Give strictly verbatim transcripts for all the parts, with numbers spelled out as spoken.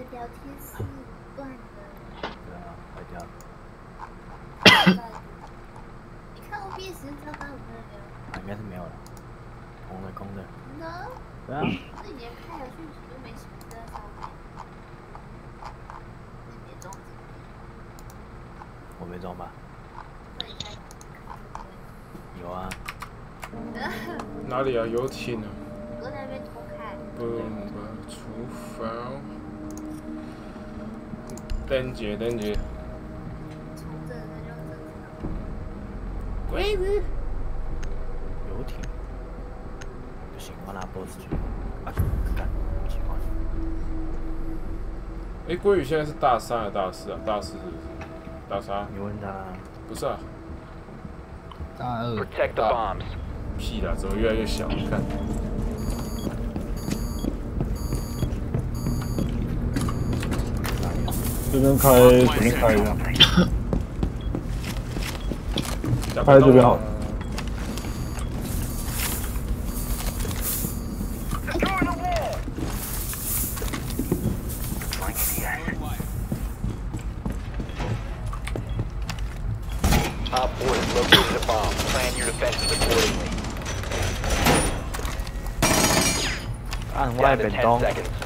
聊天室断了。 对啊，坏掉了。 你看 O B S 知道刚刚有没有聊？ 啊，应该是没有了，空的空的。 呢？ 对啊。 那你连开了讯息都没什么在上面。那别装自己。 我没装吧？ 那你开。 有啊。 哪里啊？游艇啊？ 我在那边偷看。 不不，厨房。等姐，等姐。 出这个就正常。 龟子。 游艇。不行，我拿 boss 去。啊，干，不喜欢。 哎，鲑鱼现在是大三还是大四啊？大四是不是？大三。 你问他。 不是啊。 大二。 Protect the bombs. 屁啦，怎么越来越小？你看。 这边开，随便开一下。开这边好。 Op four has located a bomb. Plan your defenses accordingly. 按外本东。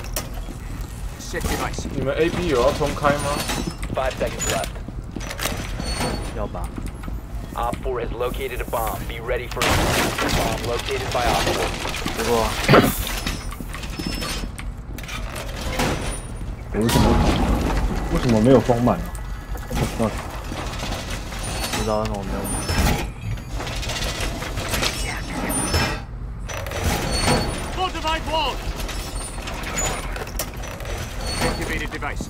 你们 A B 有要重开吗 ？Five seconds left. 要吧。 Op four has located a bomb. Be ready for a bomb located by Op four. 不过。 为什么？为什么没有封满啊？不知道。 不知道为什么没有满。 Fortified wall. Activated device.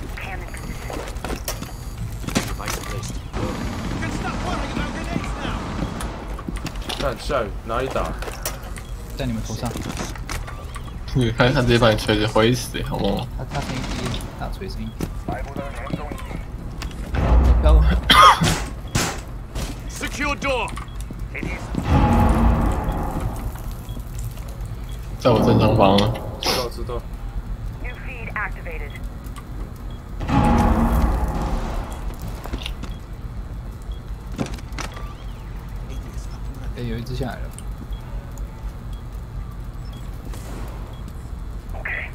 Device placed. You can stop worrying about grenades now. 看下雨哪里打？ 在你们头上。 你看他直接把你锤子毁死，好吗？ 他他声音低，大锤声音。标。 Secure door. 在我正上方了。 知道知道。 New feed activated. 哎，有一只下来了。 OK。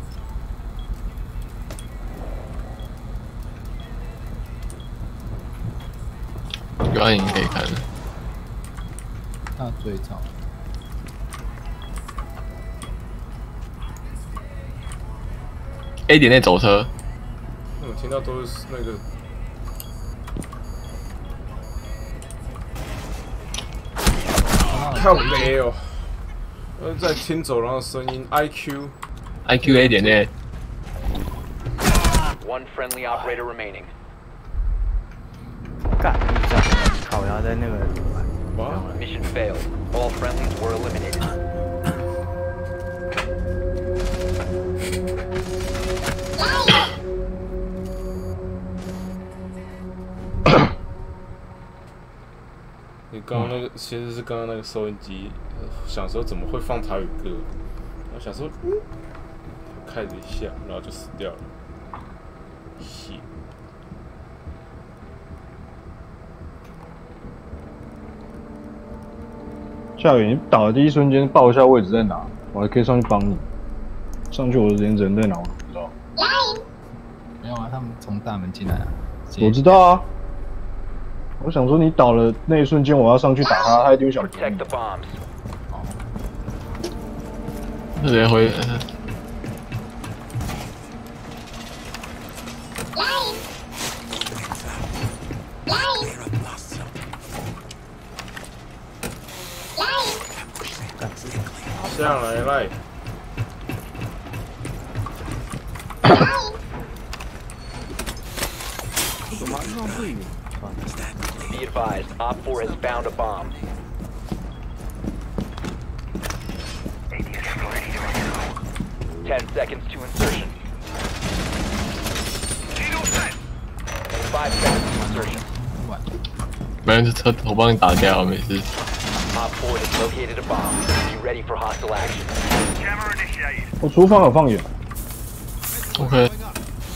有暗影可以看的。 大追草。 A 点内走车。 我听到都是那个。好累哦！呃，在听走廊的声音 ，I Q。I Q A 点内。 One friendly operator remaining. 干，烤鸭在那个。 Mission failed. All friendlies were eliminated. 你刚刚那个其实是刚刚那个收音机，想说怎么会放台语歌，我想说，嗯，开了一下，然后就死掉了。shit。 夏雨，你打的第一瞬间报一下位置在哪，我还可以上去帮你。上去我的连人在哪我都不知道。 没有啊，他们从大门进来啊。 我知道啊。我想说，你倒了那一瞬间，我要上去打他，他一定想。 Protect the bombs. 直接回。 下来来。 怎么弄不赢？ Be advised, Op four has found a bomb. Ten seconds to insertion. Five seconds to insertion. 没人，这车我帮你打掉，没事。 Op four has located a bomb. Be ready for hostile action. 我厨房有放眼。 OK。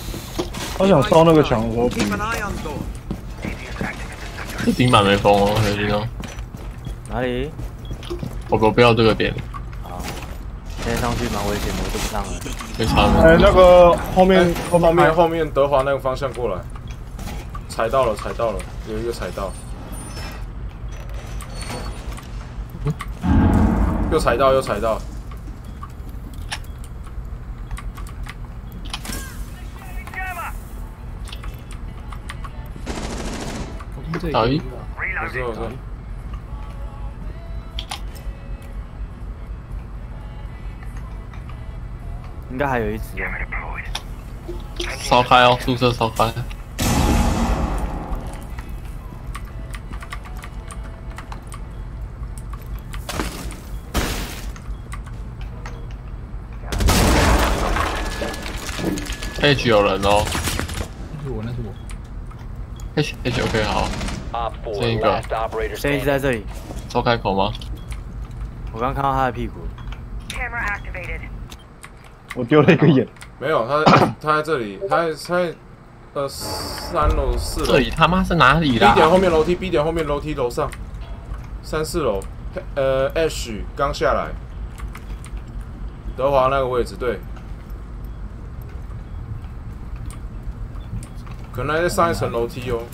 他想烧那个墙的时候， Keep an eye on door. 这顶板没封哦，小心哦。 哪里？ 我我不要这个点， 好，现在上去蛮危险的，我都不上了。 没差吗？ 哎，那个后面后面后面德华那个方向过来，踩到了踩到了，有一个踩到，又踩到又踩到。 打一， 我知道我知道。 应该还有一只哦。 烧开哦，宿舍烧开。H 有人哦。 那是我，那是我。 H H OK 好。 Op four, 这一个 last operator 现在一直 standing. 在这里， 烧开口吗？ 我刚看到他的屁股。 Camera activated. 我丢了一个眼， 没有，他在他在这里，他在他在呃三楼四楼。 这里他妈是哪里 B 啦？ 点后面楼梯 ，B 点后面楼梯楼上，三四楼。呃 ，Ash 刚下来，德华那个位置对。 可能还在上一层楼梯哦。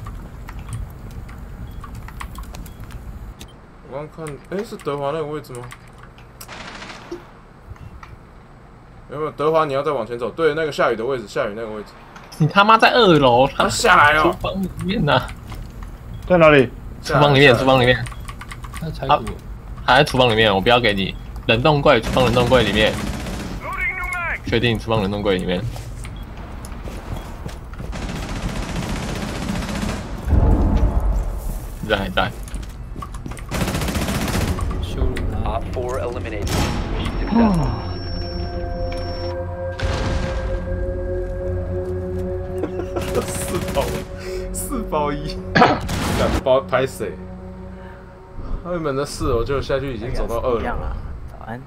我刚看，哎、欸，是德华那个位置吗？有没有德华？你要再往前走，对，那个下雨的位置，下雨那个位置。 你他妈在二楼，他他下来了。 厨房里面呢、啊？ 在哪里？ 厨房里面，厨房里面。 那拆啊，还在厨房里面，我不要给你。冷冻柜，厨房冷冻柜里面。确定，厨房冷冻柜里面。 在还在。 羞辱他。 Op four eliminated. Mission successful. 四包，四包一，两包拍谁？他原本在四楼，就下去已经走到二楼了。 早安。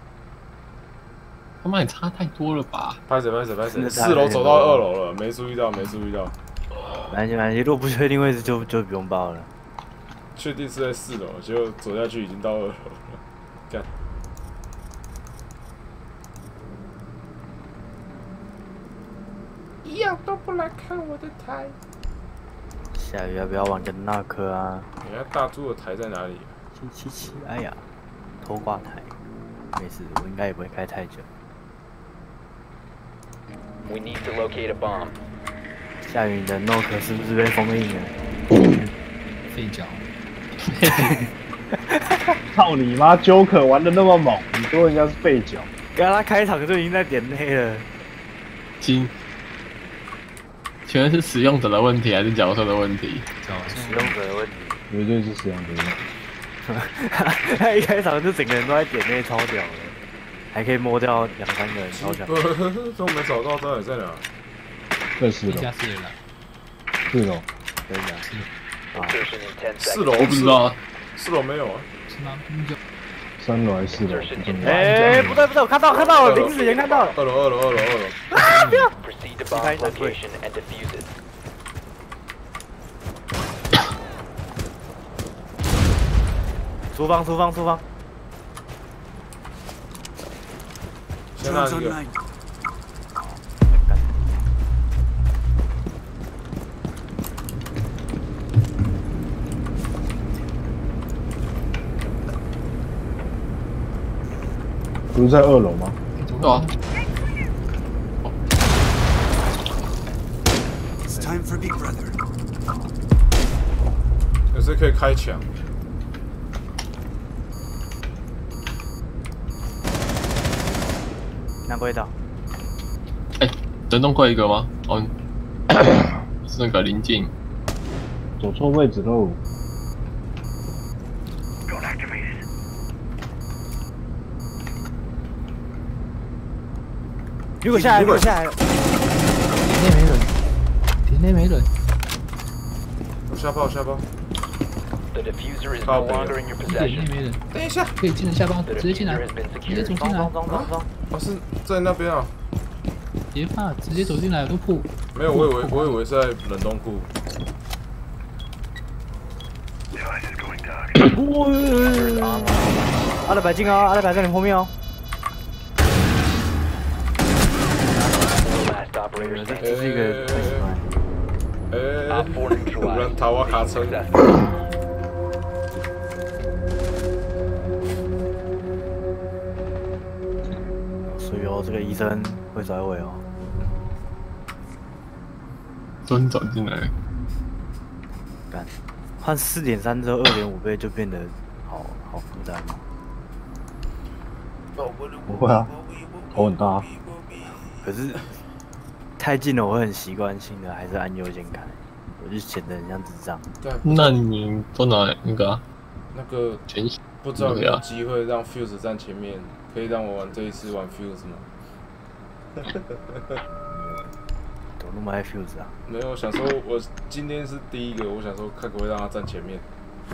他妈也差太多了吧？ 拍谁拍谁拍谁？四楼走到二楼了，没注意到，没注意到。 没关系没关系，如果不确定位置就就不用报了。 确定是在四楼，结果走下去已经到二楼了。干！一样都不来看我的台。 下雨要不要往跟那颗啊？ 你看大猪的台在哪里？ 七七七，哎呀，偷挂台，没事，我应该也不会开太久。 We need to locate a bomb. 下雨你的 Nook 是不是被封印了？ 废脚。 操你妈 ！Joker 玩的那么猛，你说人家是废脚？ 刚他开场就已经在点内了。 金，请问是使用者的问题还是角色的问题？ 使用者的问题。 绝对是使用者的问题。 他一开场就整个人都在点内，超屌的，还可以摸掉两三个人，超屌。 都没找到，到底在哪？ 在四楼。 加四人了。 四楼。 可以啊。 Insertion in ten 四 seconds. 楼我不知道啊。 四楼没有啊？ 是吗？嗯就三楼还是四楼？ 哎，不对不对，我看到看到了，临死前看到了。 二楼二楼二楼二楼。 啊！不要！ Proceed to bomb location and defuse it. 厨房厨房厨房。 先拿一个。 不是在二楼吗？ 对啊。 It's time for Big Brother. 有时可以开墙。 哪个味道？ 哎、欸，冷冻柜一个吗？哦，是那个临近。 走错位置喽。 如果下来，如果下来， 体内没人，体内没人。 我下炮下炮。 The diffuser is no longer in your 体内 possession. 没人。 等一下， 可以进人下方， The 直接进来 diffuser has been， 直接 secured. 冲进来。 装装装装。 我是在那边啊。 别怕，直接走进来都破。 没有，我以为我以为是在冷冻库。 阿德白进啊，阿德白在你后面哦。 Last operator 这 standing. 这是一个太喜欢。 哎， Op four 有人 neutralized. 逃我卡车。 所以哦，这个医生会甩尾哦。 真走进来， 干，换四点三之后二点五倍就变得好好负担吗？ 不会啊，头很大。 可是太近了，我会很习惯性的还是按右键开，我就显得很像智障。 那你做哪那个、啊？ 那个全不知道有没有机会让 Fuse 站前面，可以让我玩这一次玩 Fuse 吗？ 怎么那么爱 Fuse 啊？ 没有，想说我今天是第一个，我想说看可不可以让他站前面。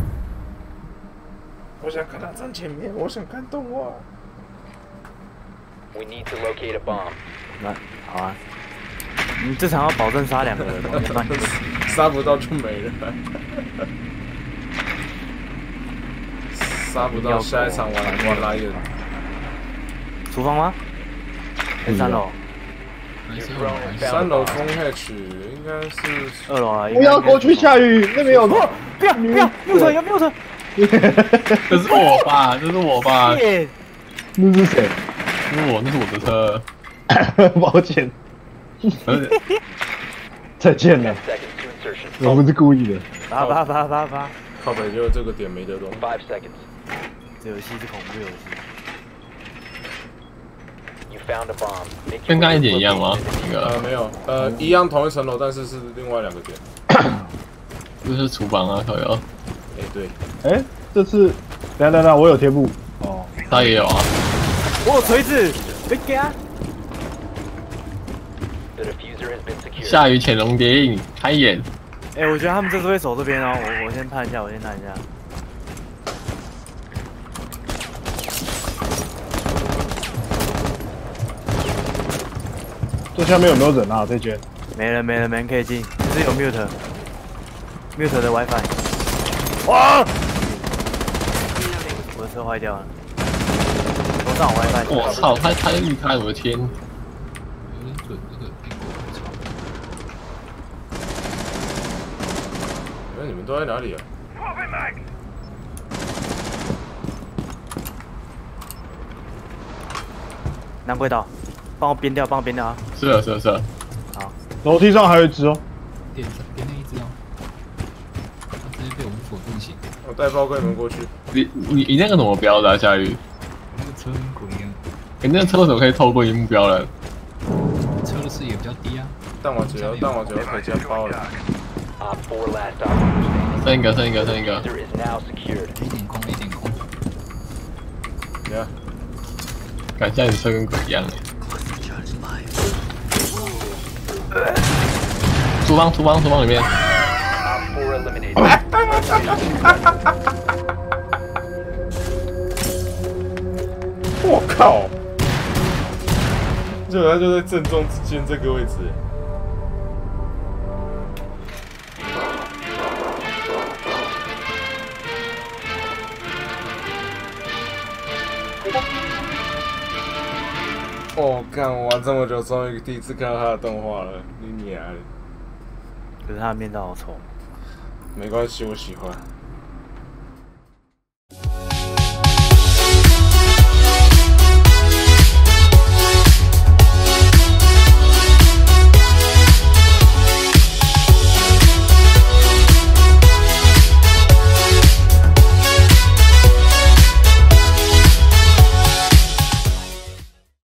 我想看他站前面，我想看动画。 We need to locate a bomb. 那好啊，你这场要保证杀两个人，我先帮你。 杀不到就没了。杀不到，下一场玩玩拉人。 厨房吗？还是三楼？ 还是 Your drone has 三 found 楼 a 风 bomb. hatch 应该是二楼啊！ 不要过去下雨，那边有个。 不要不要，右侧有右侧。 这是我吧？这是我吧？ 耶！ 那是谁？ 那是我，那是我的车。 抱歉， 而且再见了 Ten，seconds to insertion. 我不是故意的。 八八八八八， 靠北，就这个点没得动。 Five seconds. 这游戏是恐怖游戏。 You found a bomb. Make 跟 your 刚 way 一 to 点一样吗？ location 那呃， 个没有，呃，一样同一层楼，但是是另外两个点。 就是厨房啊，靠腰， 哎，对， 哎，这次，等下等下，我有贴布。哦， 他也有啊。 我有锤子，别给啊！ The diffuser has been secured. 下雨潜龙谍影，开眼。 哎、我觉得他们这次会守这边哦，我我先探一下，我先探一下。 这下面有没有人啊？这间？ 没人没人没人可以进，只是有 mute mute 的 WiFi。哇！我的车坏掉了，楼上有 WiFi。 我操，他他预开，我的天！ 有点准，这个苹果很吵。 那你们都在哪里啊？ 南轨道，帮我编掉，帮我编掉啊！ 是的，是的，是的。 好， 楼梯上还有一只哦。 点点那一只哦，他直接被我们锁定型。 我带包跟你们过去。 你你你那个怎么标的啊？下雨？ 那个车跟鬼一样， 你那个车怎么可以透过荧幕标了？ 车的视野比较低啊。 弹瓦只要弹瓦只要可以加包了。 Op four last operator standing. 剩一个，剩一个，剩一个。 Diffuser is now secured. A 点空，A 点空。 你看， 感觉你车跟鬼一样哎。厨房，厨房，厨房里面。 Op four eliminated. 我靠！就他就在正中之间这个位置。哦，看我玩这么久，终于第一次看到他的动画了，你娘的！ 可是他的面罩好丑。 没关系，我喜欢。